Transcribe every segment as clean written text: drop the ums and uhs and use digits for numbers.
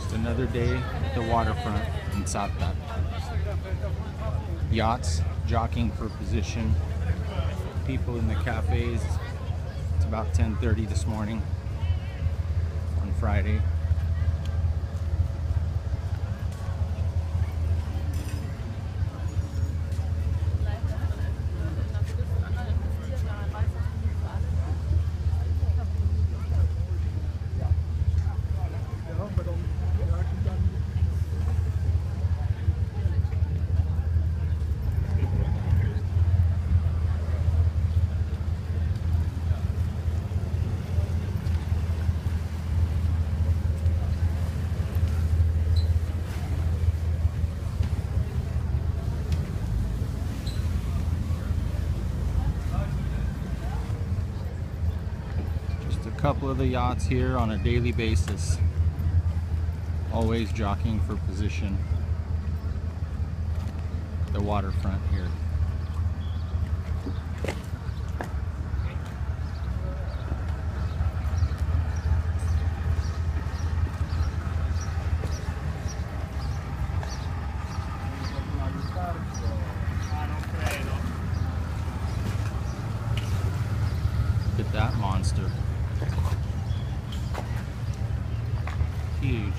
Another day at the waterfront in South Bend. Yachts jockeying for position. People in the cafes. It's about 10:30 this morning on Friday. A couple of the yachts here on a daily basis, always jockeying for position. The waterfront here. Look at that monster. Huge.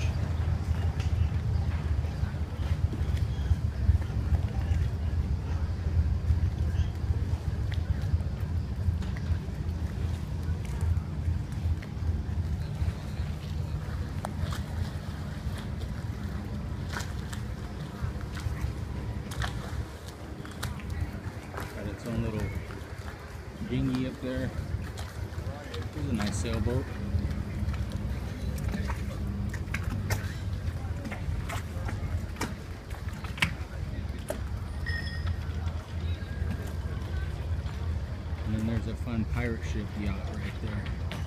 Got its own little dinghy up there. There's a nice sailboat. And then there's a fun pirate ship yacht right there.